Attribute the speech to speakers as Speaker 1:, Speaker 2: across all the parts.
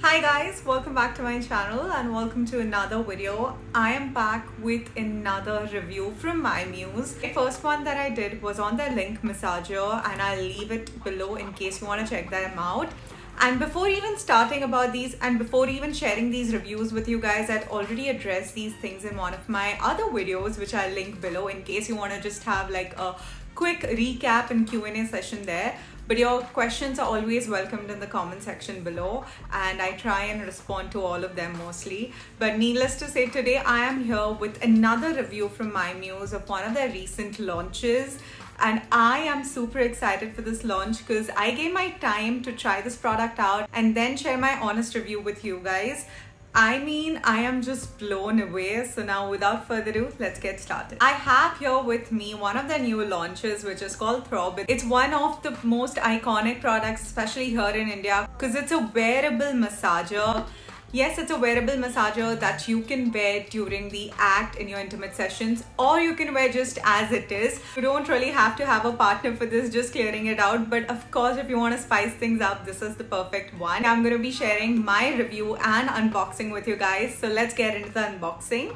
Speaker 1: Hi guys, welcome back to my channel and welcome to another video. I am back with another review from MyMuse. The first one that I did was on their Link massager and I'll leave it below in case you want to check them out. And before even starting about these and before even sharing these reviews with you guys, I'd already addressed these things in one of my other videos which I'll link below in case you want to just have like a quick recap and Q&A session there. But your questions are always welcomed in the comment section below and I try and respond to all of them mostly. But needless to say, today I am here with another review from MyMuse of one of their recent launches. And I am super excited for this launch because I gave my time to try this product out and then share my honest review with you guys. I mean, I am just blown away. So now without further ado, let's get started. I have here with me one of their new launches, which is called Throb. It's one of the most iconic products, especially here in India, because it's a wearable massager. Yes, it's a wearable massager that you can wear during the act in your intimate sessions, or you can wear just as it is. You don't really have to have a partner for this, just clearing it out. But of course, if you want to spice things up, this is the perfect one. I'm going to be sharing my review and unboxing with you guys. So let's get into the unboxing.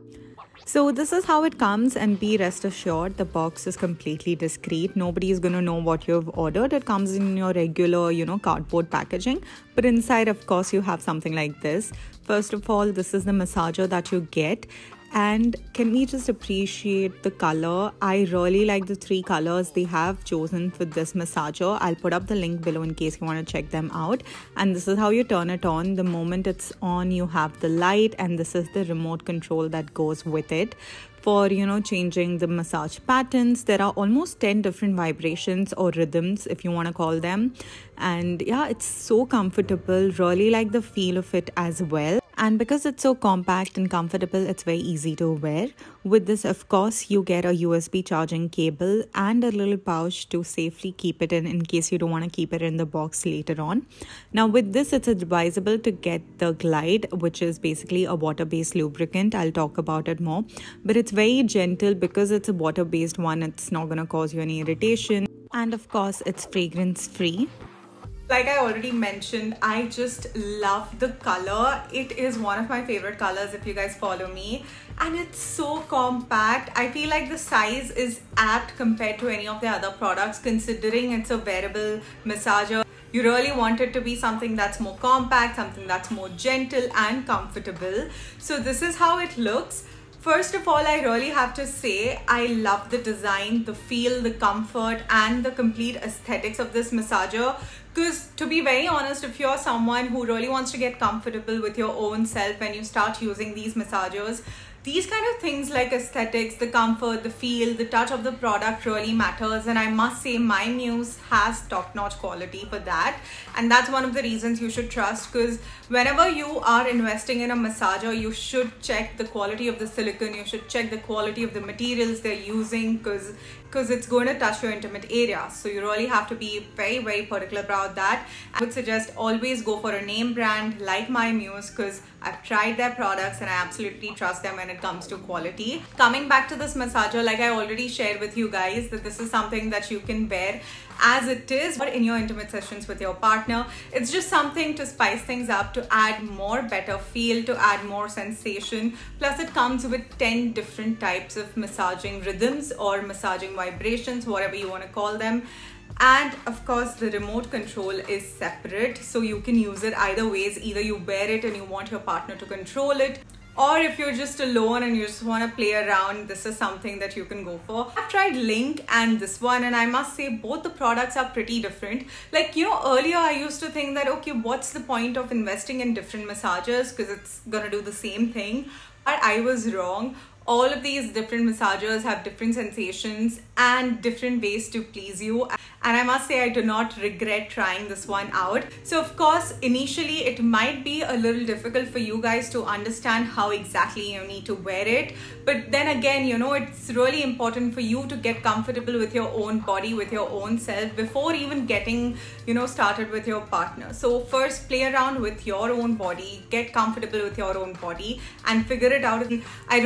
Speaker 1: So this is how it comes, and be rest assured the box is completely discreet. Nobody is going to know what you've ordered. It comes in your regular, cardboard packaging. But inside, of course, you have something like this. First of all, this is the massager that you get. And can we just appreciate the color? I really like the three colors they have chosen for this massager. I'll put up the link below in case you want to check them out. And this is how you turn it on. The moment it's on, you have the light, and this is the remote control that goes with it for changing the massage patterns. There are almost 10 different vibrations or rhythms, if you want to call them. And yeah, it's so comfortable. Really like the feel of it as well. And because it's so compact and comfortable, it's very easy to wear. With this, of course, you get a USB charging cable and a little pouch to safely keep it in case you don't want to keep it in the box later on. Now with this, it's advisable to get the Glide, which is basically a water-based lubricant. I'll talk about it more. But it's very gentle because it's a water-based one. It's not going to cause you any irritation. And of course, it's fragrance-free. Like I already mentioned, I just love the color. It is one of my favorite colors if you guys follow me. And it's so compact. I feel like the size is apt compared to any of the other products, considering it's a wearable massager. You really want it to be something that's more compact, something that's more gentle and comfortable. So this is how it looks. First of all, I really have to say, I love the design, the feel, the comfort, and the complete aesthetics of this massager. Because to be very honest, if you're someone who really wants to get comfortable with your own self when you start using these massagers, these kind of things like aesthetics, the comfort, the feel, the touch of the product really matters. And I must say MyMuse has top-notch quality for that. And that's one of the reasons you should trust, because whenever you are investing in a massager, you should check the quality of the silicone. You should check the quality of the materials they're using because it's going to touch your intimate area. So you really have to be very, very particular about that. I would suggest always go for a name brand like MyMuse because I've tried their products and I absolutely trust them when it comes to quality. Coming back to this massager, like I already shared with you guys, that this is something that you can wear as it is or in your intimate sessions with your partner. It's just something to spice things up, to add more better feel, to add more sensation. Plus it comes with 10 different types of massaging rhythms or massaging vibrations, whatever you want to call them. And of course the remote control is separate, so you can use it either ways. Either you wear it and you want your partner to control it, or if you're just alone and you just want to play around, this is something that you can go for. I've tried Link and this one, and I must say both the products are pretty different. Like, earlier I used to think that, okay, what's the point of investing in different massagers because it's gonna do the same thing. But I was wrong. All of these different massagers have different sensations and different ways to please you. And I must say I do not regret trying this one out. So of course, initially it might be a little difficult for you guys to understand how exactly you need to wear it. But then again, it's really important for you to get comfortable with your own body, with your own self before even getting, started with your partner. So first play around with your own body, get comfortable with your own body and figure it out. I really like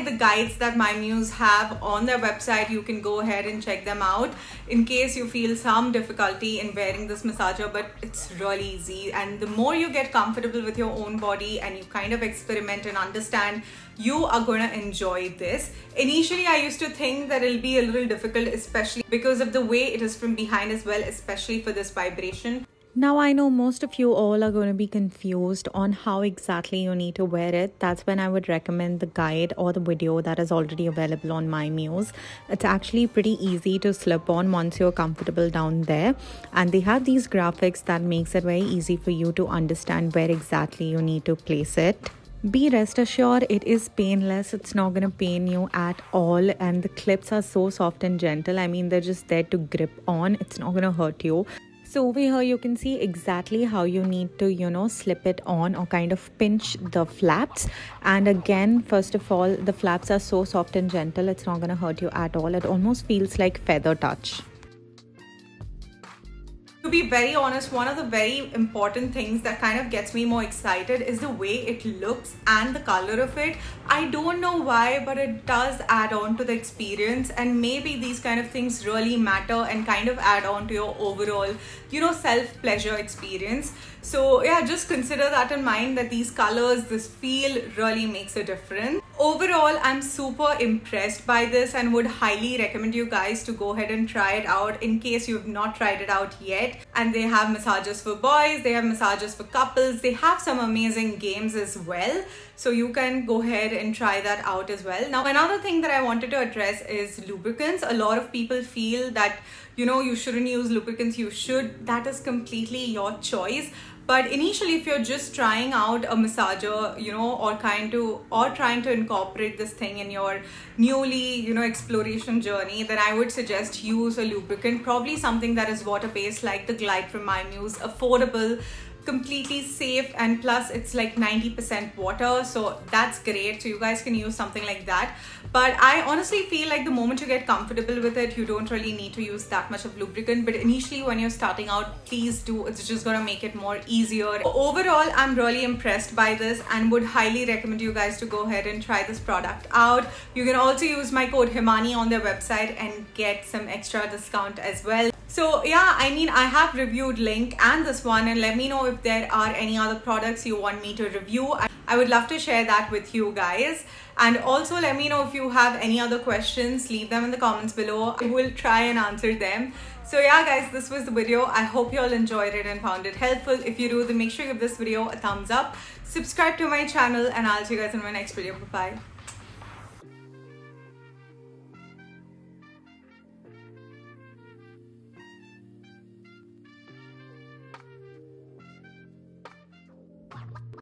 Speaker 1: like the guides that My Muse have on their website. You can go ahead and check them out in case you feel some difficulty in wearing this massager, but it's really easy. And the more you get comfortable with your own body and you kind of experiment and understand, you are gonna enjoy this. Initially, I used to think that it'll be a little difficult, especially because of the way it is from behind as well, especially for this vibration. Now, I know most of you all are going to be confused on how exactly you need to wear it. That's when I would recommend the guide or the video that is already available on My Muse. It's actually pretty easy to slip on once you're comfortable down there. And they have these graphics that makes it very easy for you to understand where exactly you need to place it. Be rest assured, it is painless. It's not going to pain you at all, and the clips are so soft and gentle. I mean, they're just there to grip on. It's not going to hurt you. So over here you can see exactly how you need to, slip it on or kind of pinch the flaps. And again, first of all, the flaps are so soft and gentle, it's not going to hurt you at all. It almost feels like feather touch. To be very honest, one of the very important things that kind of gets me more excited is the way it looks and the color of it. I don't know why, but it does add on to the experience, and maybe these kind of things really matter and kind of add on to your overall, self-pleasure experience. So yeah, just consider that in mind, that these colors, this feel really makes a difference. Overall, I'm super impressed by this and would highly recommend you guys to go ahead and try it out in case you've not tried it out yet. And they have massages for boys, they have massages for couples, they have some amazing games as well. So you can go ahead and try that out as well. Now, another thing that I wanted to address is lubricants. A lot of people feel that, you shouldn't use lubricants. You should. That is completely your choice. But initially, if you're just trying out a massager, or trying to incorporate this thing in your newly, exploration journey, then I would suggest use a lubricant, probably something that is water-based like the Glide from My Muse, affordable, completely safe, and plus it's like 90% water, so that's great. So you guys can use something like that. But I honestly feel like the moment you get comfortable with it, you don't really need to use that much of lubricant. But initially when you're starting out, please do. It's just gonna make it more easier. Overall, I'm really impressed by this and would highly recommend you guys to go ahead and try this product out. You can also use my code Himani on their website and get some extra discount as well. So yeah, I mean, I have reviewed Link and this one, and let me know if there are any other products you want me to review. I would love to share that with you guys. And also let me know if you have any other questions, leave them in the comments below. I will try and answer them. So yeah guys, this was the video. I hope you all enjoyed it and found it helpful. If you do, then make sure you give this video a thumbs up, subscribe to my channel, and I'll see you guys in my next video. Bye bye.